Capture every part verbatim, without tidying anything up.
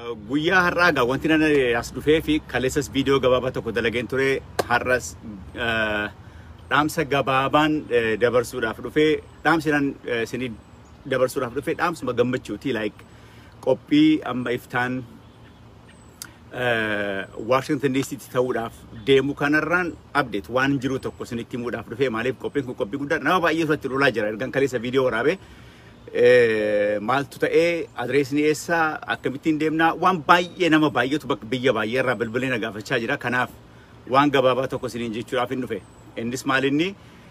guyyaa har'aa wanti nan as dhufee fi kaleessas viidiyoo gabaabaa tokko dalageen ture har'as dhaamsa gabaabaan dabarsuudhaaf dhufee dhaamsi nan isinii dabarsuudhaaf dhufee dhaamsuma gammachuuti like qophii amma iftaan Washington D C ta'uudhaaf deemu kanarraan update waan jiru tokko isinitti himuudhaaf dhufee maaliif qophiin kun qophii guddaa nama baay'ee irratti lolaa jira ergan kaleessa viidiyoo waraabee maaltu ta'ee adreesni eessaa akkamittiin deemnaa waan baay'ee nama baay'eetu bakka biyya baay'ee irraa bilbilee na gaafachaa jira kanaaf waan gabaabaa tokko isiniin jechuudhaaf hin dhufe innis maalinni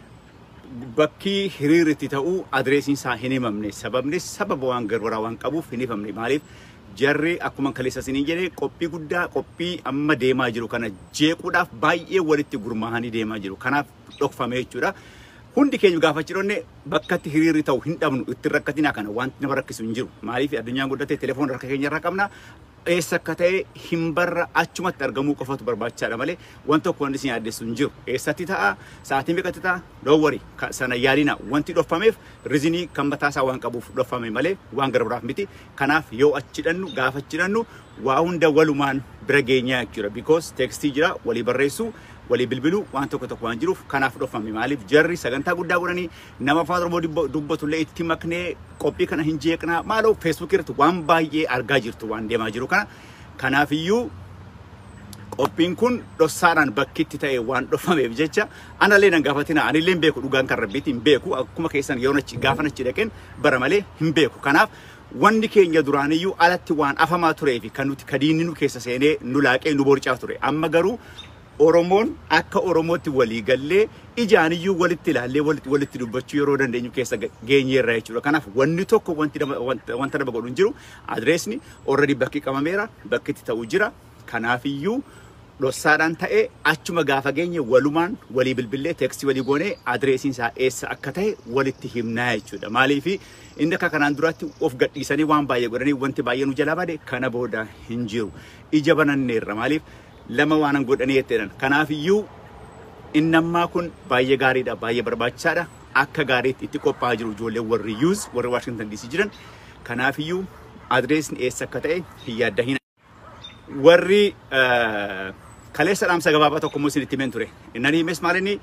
bakki hiriirritti ta'uu adreesiin isaa hin himamne sababni sababa waan garbaraa waan qabuuf hin himamne maaliif jarri akkuma kaleessa isiniin jedhee qophii guddaa qophii amma deemaa jiru kana jeequudhaaf baay'ee walitti gurmaahanii deemaa jiru kanaaf dhokfame jechuudha. Hundi keenya gaafachiidhoonne bakkatti hiriirri ta'u hin dhabnu itti rakkatina kana wanti nama rakkisu hin jiru maaliif addunyaan guddatte telefoon harka keenya irraa qabna eessa akka ta'e hin barra achumatti argamuu qofatu barbaachisaadha malee wanti tokko wanti isin yaaddeessu hin jiru eessatti ta'a sa'aatiin meeqatti ta'a doowwarii sana yaadina wanti dhoffameef rizinii kan mataasaa waan qabuuf dhoffame malee waan garbiraaf miti kanaaf yoo achidhannu gaafachidhannu waa hunda walumaan bira geenyaa jechuudha because tekstii jira walii barreessuu walii bilbiluu waan tokko tokko waan jiruuf kanaaf dhofame maaliif jarri sagantaa guddaa godhanii nama afaan oromoo dubbatullee itti maknee qophii kana hin jeeqnaa maaloo feesbuuk irratti waan baay'ee argaa jirtu waan deemaa jiru kana kanaaf iyyuu qophiin kun dhossaadhaan bakkitti ta'e waan dhofameef jecha anallee nan gaafatina anillee hin beeku dhugaan kan rabbiitti hin beeku akkuma keessan yoo nachi gaafa nachi dhaqeen bara malee hin beeku kanaaf wanni keenya duraaniyyuu alatti waan afamaa turee fi kan nuti kadiinni nu keessa seenee nu laaqee nu borcaa ture amma garuu Oromoon akka Oromootti walii gallee ijaaniyyuu walitti ilaallee walitti walitti dubbachuu yeroo dandeenyu keessa geenyeerra jechuudha. Kanaaf wanni tokko wanti wanta nama godhu hin jiru adreesni already bakki qabameera bakki itti ta'u jira. Kanaafiyyuu dhossaadhaan ta'ee achuma gaafa geenye walumaan walii bilbilee tekstii walii goonee adreesiin isaa eessa akka ta'e walitti himnaa jechuudha. Maaliif inni akka kanaan duraatti of gadhiisanii waan baay'ee godhanii wanti baay'ee nu jalaa bade kana booda hin jiru. Ija bananneerra maaliif lama waan godhanii jetteedhan kanaaf iyyuu innammaa kun baay'ee gaariidha baay'ee barbaachisaadha akka gaariitti itti qophaa'aa jiru ijoollee warri yuuz warri Washington D C jiran kanaaf iyyuu adreesni eessa akka ta'e hin yaaddahin warri kaleessa dhaamsa gabaabaa tokko immoo isinitti himeen ture innani himes maalinni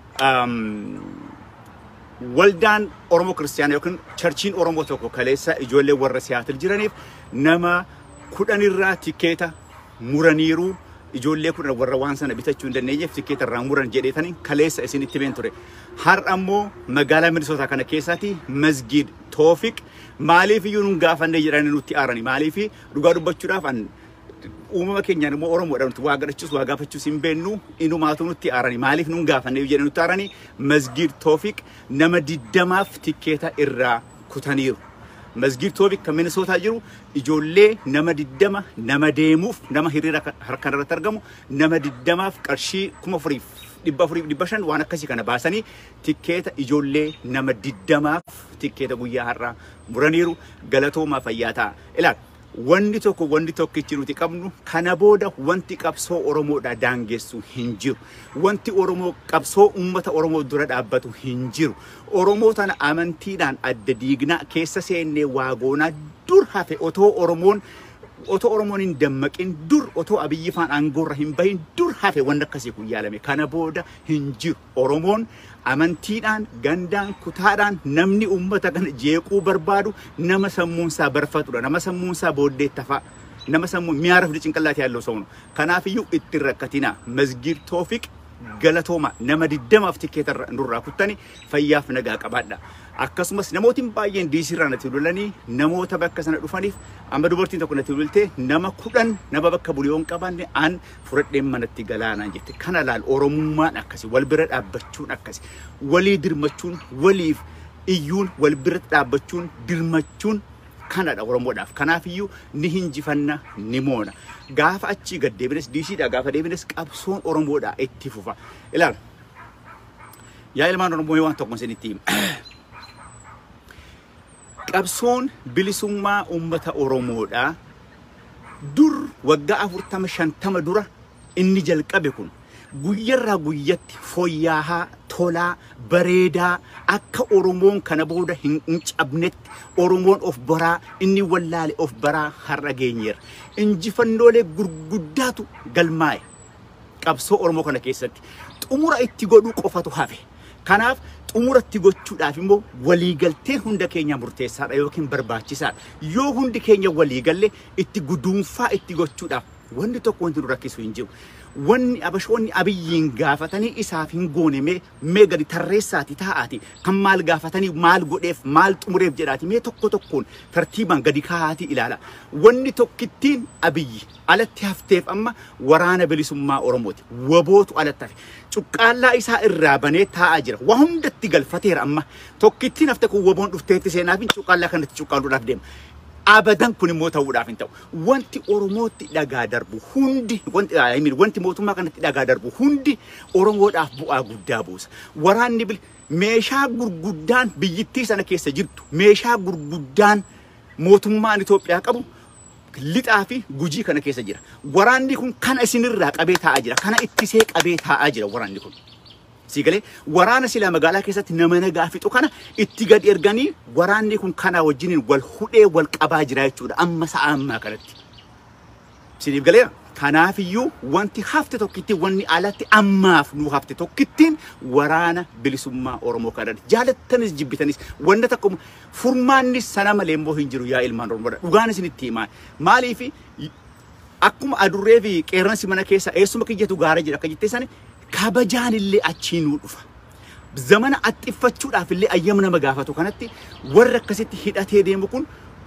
waldaan Oromoo Kiristaanaa yookiin charchiin Oromoo tokko kaleessa ijoollee warra Siyaatil jiraniif nama kudhanirraa tikeeta muraniiru ijoollee kun warra waan sana bitachuu hin dandeenyeef tikeeta irraa muran jedheetanii kaleessa isinitti himeen ture. Har'a ammoo magaalaa Minisootaa kana keessaatti masgiid Toofiq maaliif iyyuu nun gaafannee jedhanii nutti aarani maaliif dhugaa dubbachuudhaaf an uumama keenyaan immoo Oromoodhaan nuti waa gadhachuus waa gaafachuus hin beennu inumaatu nutti aarani maaliif nun gaafannee jedhanii nutti aarani masgiid Toofiq nama diddamaaf tikeeta irraa kutaniiru. Masgiid Toofiq kan Minisootaa jiru ijoollee nama diddama nama deemuuf nama hiriira harkaan irratti argamu nama diddamaaf qarshii kuma afuriif dhibba afuriif dhibba shan waan akkasii kana baasanii tikeeta ijoollee nama diddamaaf tikeeta guyyaa har'aa muraniiru galatoomaa fayyaa ta'a. Ilaal wanti tokko wanti tokkichi nuti qabnu kana booda wanti qabsoo Oromoodhaa daangessu hin jiru. Wanti Oromoo qabsoo uummata Oromoo dura dhaabbatu hin jiru. Oromoo tana amantiidhaan adda diignaa keessa seennee waagoonaa dur hafe otoo Oromoon otoo Oromoon hin dammaqin dur otoo Abiyyi faan aangoorra hin bahin dur hafe wanti akkasii kun yaalame kana booda hin jiru. Oromoon amantiidhaan gandaan kutaadhaan namni uummata kana jeequu barbaadu nama sammuunsaa barfatudha nama sammuunsaa booddeettafaa nama sammuu miyaaraf cinqallaati yaallo sawnu kanaafiyyuu itti rakkatina masgiid Toofiq galatooma nama diddamaaf tikeeta nurraa kuttani fayyaaf nagaa qabaadha akkasumas namootiin baay'een D C irraa natti lolanii namoota bakka sana dhufaniif amma dubartiin tokko natti lolte nama kudhan nama bakka buliyoon qabanne aan furadheen manatti galaanaan jette kana laal oromummaan akkasi wal bira dhaabbachuun akkasi walii dirmachuun waliif iyyuun wal bira dhaabbachuun dirmachuun kanadha Oromoodhaaf kanaafiyyuu ni hinjifanna ni moona gaafa achi gad deebines D C dha gaafa deebines qabsoon Oromoodhaa itti fufa ilaal yaa ilmaan Oromoo waan tokko isinitti qabsoon bilisummaa uummata Oromoodhaa dur waggaa afurtama shantama dura inni jalqabe kun guyyarraa guyyatti fooyya'aa tolaa bareedaa akka Oromoon kana booda hin cabnetti Oromoon of baraa inni wallaale of baraa har'a geenyeera. Injifannoolee gurguddaatu galmaa'e qabsoo Oromoo kana keessatti xumura itti godhuu qofatu hafe. Kanaaf xumura itti gochuudhaaf immoo waliigalteen hunda keenya murteessaadha yookiin barbaachisaadha. Yoo hundi keenya waliigalle itti guduunfaa itti gochuudhaaf wanti tokko wanti nu rakkisu hin jiru. Wanni abashoonni abiyyiin gaafatanii isaaf hin goone mee mee gadi tarreessaati taa'aati kan maal gaafatanii maal godheef maal xumureef jedhaati mee tokko tokkoon tartiibaan gadi kaa'aati ilaala. Wanni tokkittiin abiyyi alatti hafteef amma waraana bilisummaa Oromooti. Wabootu alatti hafe. Cuqqaallaa isaa irraa banee taa'aa jira. Waa hundatti galfateera amma. Tokkittiin hafte kun waboon dhufteetti seenaaf cuqqaallaa kanatti cuqqaaluudhaaf deema. Abadan kun immoo ta'uudhaaf hin ta'u. Wanti Oromootti dhagaa darbu hundi wanti I mean wanti mootummaa kanatti dhagaa darbu hundi Oromoodhaaf bu'aa guddaa buusa. Waraanni meeshaa gurguddaan biyyittii sana keessa jirtu meeshaa gurguddaan mootummaan Itoophiyaa qabu lixaa fi gujii kana keessa jira. Waraanni kun kana isinirraa qabee taa'aa jira. Kana ittisee qabee taa'aa jira waraanni kun. Sigalee waraana sila magaalaa keessatti nama nagaa fixu kana itti gad erganii waraanni kun kana wajjiniin wal hudhee wal qabaa jira jechuudha amma sa'a ammaa kanatti. Sidiif galee kanaaf iyyuu wanti hafte tokkitti wanni alatti ammaaf nu hafte tokkittiin waraana bilisummaa Oromoo kanatti jaalattanis jibbitanis wanda tokko furmaanni sana malee immoo hin jiru yaa ilmaan Oromoo dhugaan isinitti himaa maaliif akkuma adurree fi qeerransi mana keessa eessuma kiyyatu gaara jira akka jettee sani kabajaan illee achiin nu dhufa. Zamana axxiffachuudhaaf illee ayyama nama gaafatu kanatti warra akkasitti hidhatee deemu kun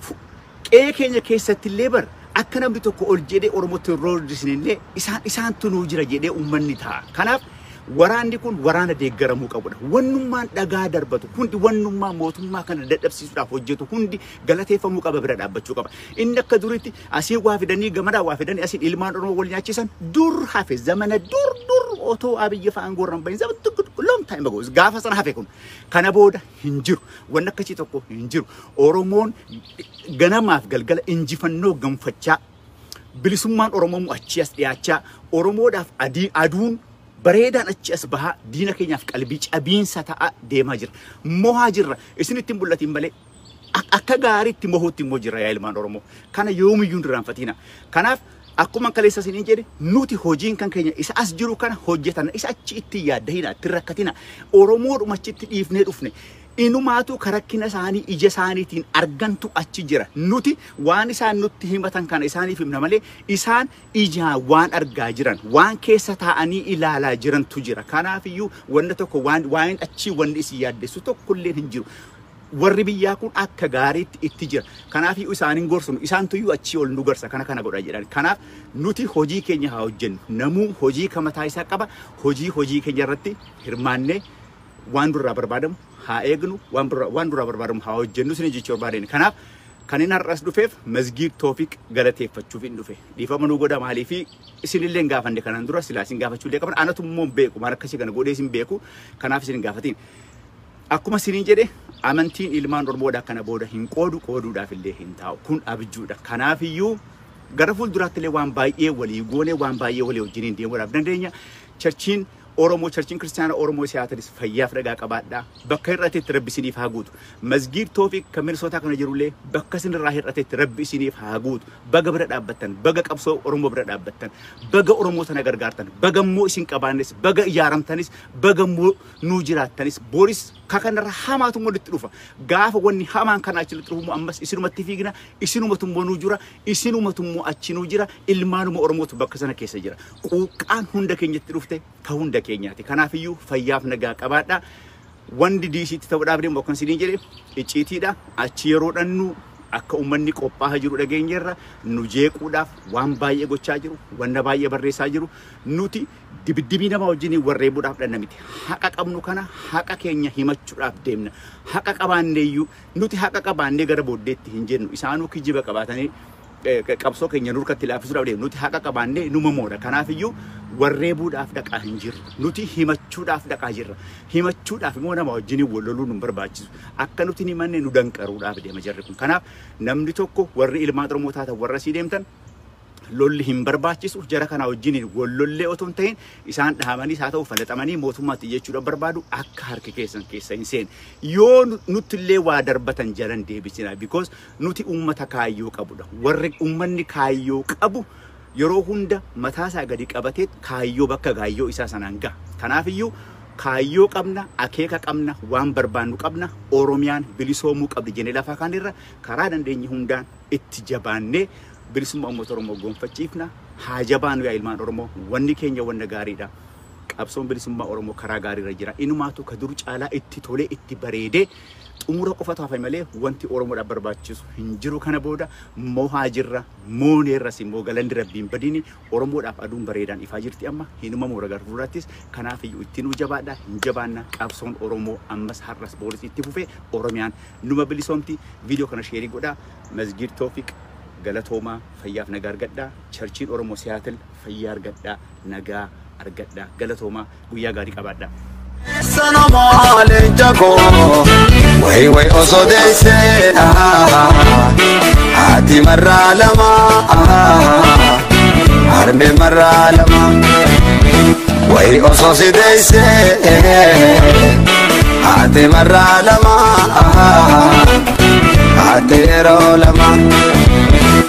qe'ee keenya keessatti illee bar akka namni tokko ol jedhee Oromootti roodisne illee isaan isaantu nuu jira jedhee uummanni ta'a. Kanaaf waraanni kun waraana deeggaramuu qabudha. Wannummaan dhagaa darbatu hundi wannummaa mootummaa kana dadhabsiisuudhaaf hojjetu hundi galateeffamuu qaba bira dhaabbachuu qaba. Inni akka duritti asii waa fidanii gamadaa waa fidanii asiin ilmaan Oromoo wal nyaachisan dur hafe zamana dur dur otoo abiyyi fa'aan gorran bahin zaman tokko long time ago gaafa sana hafe kun kana booda hin jiru wanni akkasii tokko hin jiru. Oromoon ganamaaf galgala injifannoo gamfachaa bilisummaan Oromoo achi as dhiyaachaa Oromoodhaaf adii aduun bareedaan achi as bahaa diina keenyaaf qalbii cabiinsa ta'a deemaa jira. Mohaa jirra isinitti mul'atiin malee akka gaariitti mohuutti immoo jira yaa ilmaan Oromoo. Kana yoomiyyuu hin irraanfatina. Kanaaf akkuma kaleessa isiniin jedhe nuti hojiin kan keenya isa as jiru kana hojjetan isa achi itti yaaddahina itti rakkatina. Oromoodhuma achitti dhiifnee dhufne. Inumaatu karakkina isaanii ija isaaniitiin argantu achi jira. Nuti waan isaan nutti himatan kana isaaniif himna malee isaan ijaa waan argaa jiran waan keessa taa'anii ilaalaa jirantu jira. Kanaaf iyyuu wanda tokko waan waan achi wanni isin yaaddessu tokkollee hin jiru. Warri biyyaa kun akka gaariitti itti jira. Kanaaf iyyuu isaaniin gorsinu isaantu iyyuu achi ol nu gorsa kana kana godha jedhan. Kanaaf nuti hojii keenya haa hojjennu. Namuu hojii kamataa isaa qaba. Hojii hojii keenya irratti hirmaannee waan durraa barbaadamu haa eegnu waan waan durraa barbaadamu haa hojjennu isin jechuu barbaadeen. Kanaaf kan inni har'as dhufeef Mazgiid Toofiq galateeffachuuf hin dhufe. Dhiifama nu godha maalii fi isinillee gaafanne kanaan dura silaa isin gaafachuullee qaban anatu immoo beeku maal akkasii kana godhee isin beeku kanaaf isin gaafatiin. Akkuma isiniin jedhe amantiin ilmaan Oromoodhaa kana booda hin qoodu qooduudhaaf illee hin taa'u kun abjuudha. Kanaaf iyyuu gara fuulduraatti illee waan baay'ee walii goone waan baay'ee walii wajjiniin deemuudhaaf dandeenya. Churchiin Oromoo Churchiin Kiristaanaa Oromoo siyaatanis fayyaaf dhagaa qabaadhaa. Bakka hir'atetti rabbi isiniif haa guutu. Mazgiid Toofiq kan Minisootaa kana jirullee bakka isinirraa hir'atetti rabbi isiniif haa guutu. Baga bira dhaabbattan, baga qabsoo Oromoo bira dhaabbattan, baga Oromoo sana gargaartan, baga immoo isin qabaannes, baga ijaaramtanis, baga immoo nuu jiraattanis, booris kakanarra hamaatu immoo itti dhufa. Gaafa wanni hamaan kana achi dhufu ammas isinumatti fiigna, isinumatu immoo nuu jira, isinumatu immoo achi nuu jira, ilmaanuma Oromootu bakka sana keessa jira. Quuqqaan hunda keenyatti dhufte ka hunda keenyaati. Kanaaf iyyuu fayyaaf nagaa qabaadhaa. Wandi diisiitti ta'uudhaaf deemu akkuma isiniin jedhe icciitiidha. Achi yeroodhaan nu akka uummanni qophaa'aa jiru dhageenyeerra nu jeequudhaaf waan baay'ee gochaa jiru, wanta baay'ee barreessaa jiru. Nuti dibdibii nama wajjin warreebuudhaaf dhanna miti. Haqa qabnu kana haqa keenya himachuudhaaf deemna. Haqa qabaanneeyyuu nuti haqa qabaannee gara booddeetti hin jennu. Isaanuu kijiba qabaatanii qabsoo keenya nurkatti laaffisuudhaaf deemu. Nuti haqa qabaannee numa mooda. Kanaaf iyyuu warreebuudhaaf dhaqaa hin jirru. Nuti himachuudhaaf dhaqaa jirra. Himachuudhaaf immoo nama wajjin wal loluu nu barbaachisu. Akka nuti himanne nu danqaruudhaaf deema jarri kun. Kanaaf namni tokko warri ilmaan Oromoo taatan warra sii deemtan lolli hin barbaachisu jara kana wajjin wallollee otoo hin ta'in isaan dhahamanii haa ta'u falaxamanii mootummaatti jechuudha barbaadu akka harki keessan keessa hin seen yoo nuti illee waa darbatan jalan deebisina because nuti ummata kaayyoo qabudha warri ummanni kaayyoo qabu yeroo hunda mataasaa gadi qabatee kaayyoo bakka kaayyoo isaa sanaan ga'a kanaaf iyyuu kaayyoo qabna akeeka qabna waan barbaannu qabna oromiyaan bilisoomuu qabdi jenne lafa kanirra karaa dandeenye hundaan itti jabaannee bilisummaa uummata oromoo gonfachiifna haa jabaannu yaa ilmaan oromoo wanni keenya wanna gaariidha qabsoon bilisummaa oromoo karaa gaariirra jira inumaatu ka dur caalaa itti tolee itti bareedee xumura qofa taafay malee wanti oromoodhaaf barbaachisu hin jiru kana booda mohaa jirra mooneerras immoo galanni rabbiin badini oromoodhaaf aduun bareedaan ifaa jirti amma hinuma moora garfuuraattis kanaaf iyyuu itti nu jabaadha hin jabaanna qabsoon oromoo ammas har'as boolis itti fufee oromiyaan numa bilisoomti viidiyoo kana sheerii godhaa Masgiid Toofiq galatooma fayyaaf nagaa argadhaa charchiin oromoo Siyaatil fayyaa argadhaa nagaa argadhaa galatooma guyyaa gaarii qabaadhaa Sanomo alenjako way way osodese ati maralama arme maralama way osodese ati maralama ati erolama